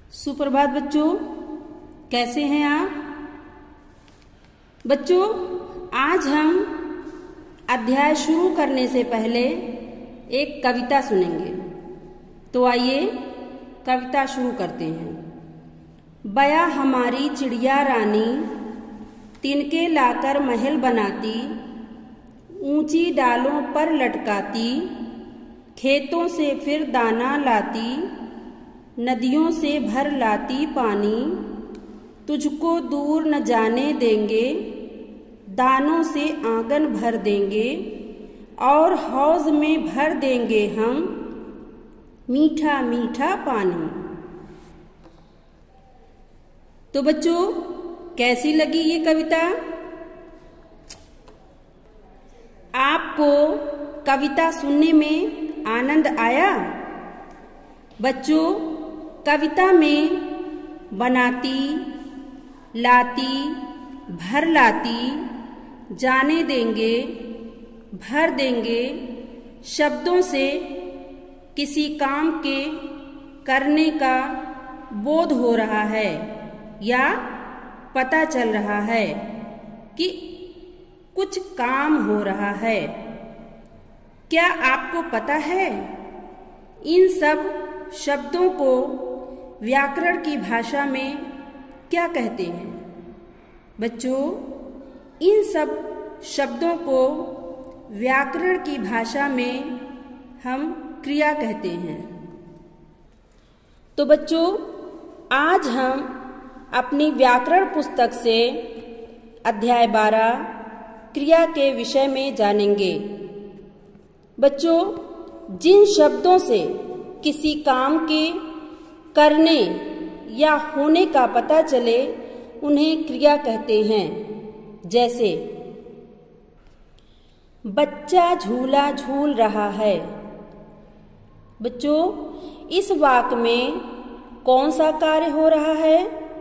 सुप्रभात बच्चों, कैसे हैं आप? बच्चों, आज हम अध्याय शुरू करने से पहले एक कविता सुनेंगे। तो आइए कविता शुरू करते हैं। बया हमारी चिड़िया रानी, तिनके लाकर महल बनाती, ऊंची डालों पर लटकाती, खेतों से फिर दाना लाती, नदियों से भर लाती पानी, तुझको दूर न जाने देंगे, दानों से आंगन भर देंगे, और हौज में भर देंगे हम मीठा मीठा पानी। तो बच्चों, कैसी लगी ये कविता? आपको कविता सुनने में आनंद आया? बच्चों, कविता में बनाती, लाती, भर लाती, जाने देंगे, भर देंगे शब्दों से किसी काम के करने का बोध हो रहा है या पता चल रहा है कि कुछ काम हो रहा है। क्या आपको पता है इन सब शब्दों को व्याकरण की भाषा में क्या कहते हैं? बच्चों, इन सब शब्दों को व्याकरण की भाषा में हम क्रिया कहते हैं। तो बच्चों, आज हम अपनी व्याकरण पुस्तक से अध्याय 12 क्रिया के विषय में जानेंगे। बच्चों, जिन शब्दों से किसी काम के करने या होने का पता चले उन्हें क्रिया कहते हैं। जैसे बच्चा झूला झूल रहा है। बच्चों, इस वाक्य में कौन सा कार्य हो रहा है?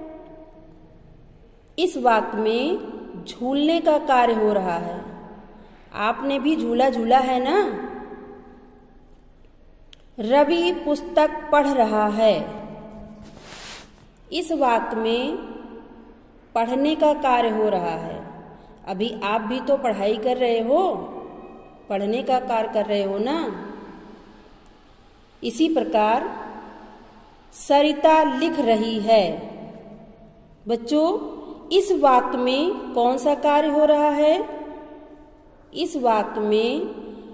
इस वाक्य में झूलने का कार्य हो रहा है। आपने भी झूला झूला है ना? रवि पुस्तक पढ़ रहा है। इस वाक्य में पढ़ने का कार्य हो रहा है। अभी आप भी तो पढ़ाई कर रहे हो, पढ़ने का कार्य कर रहे हो ना? इसी प्रकार सरिता लिख रही है। बच्चों, इस वाक्य में कौन सा कार्य हो रहा है? इस वाक्य में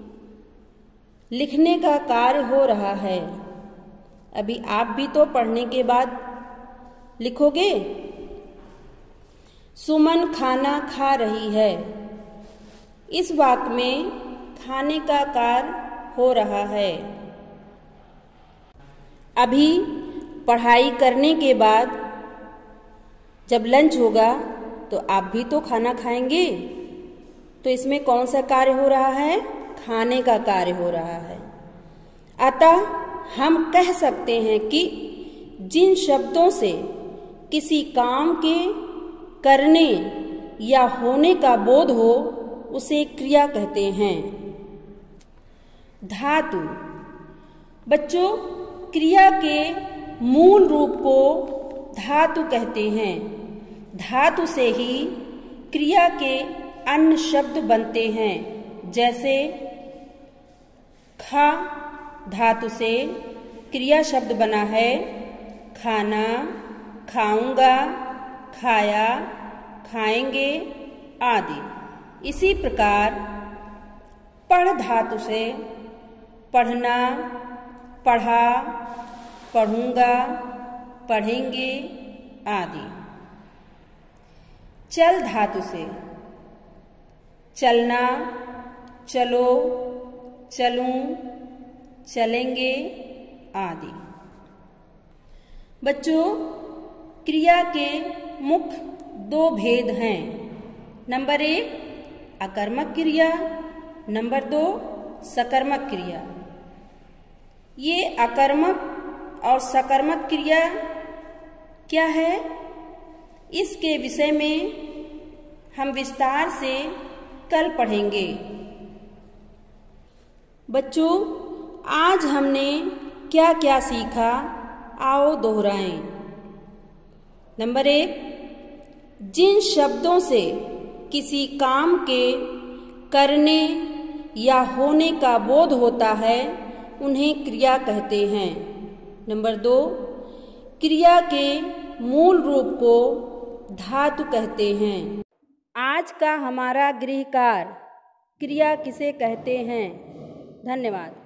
लिखने का कार्य हो रहा है। अभी आप भी तो पढ़ने के बाद लिखोगे। सुमन खाना खा रही है। इस वाक्य में खाने का कार्य हो रहा है। अभी पढ़ाई करने के बाद जब लंच होगा तो आप भी तो खाना खाएंगे। तो इसमें कौन सा कार्य हो रहा है? खाने का कार्य हो रहा है। अतः हम कह सकते हैं कि जिन शब्दों से किसी काम के करने या होने का बोध हो उसे क्रिया कहते हैं। धातु। बच्चों, क्रिया के मूल रूप को धातु कहते हैं। धातु से ही क्रिया के अन्य शब्द बनते हैं। जैसे खा धातु से क्रिया शब्द बना है खाना, खाऊंगा, खाया, खाएंगे आदि। इसी प्रकार पढ़ धातु से पढ़ना, पढ़ा, पढ़ूंगा, पढ़ेंगे आदि। चल धातु से चलना, चलो, चलूं, चलेंगे आदि। बच्चों, क्रिया के मुख्य 2 भेद हैं। नंबर 1 अकर्मक क्रिया, नंबर 2 सकर्मक क्रिया। ये अकर्मक और सकर्मक क्रिया क्या है? इसके विषय में हम विस्तार से कल पढ़ेंगे। बच्चों, आज हमने क्या क्या सीखा, आओ दोहराएं। नंबर 1, जिन शब्दों से किसी काम के करने या होने का बोध होता है उन्हें क्रिया कहते हैं। नंबर 2, क्रिया के मूल रूप को धातु कहते हैं। आज का हमारा गृह कार्य क्रिया किसे कहते हैं? धन्यवाद।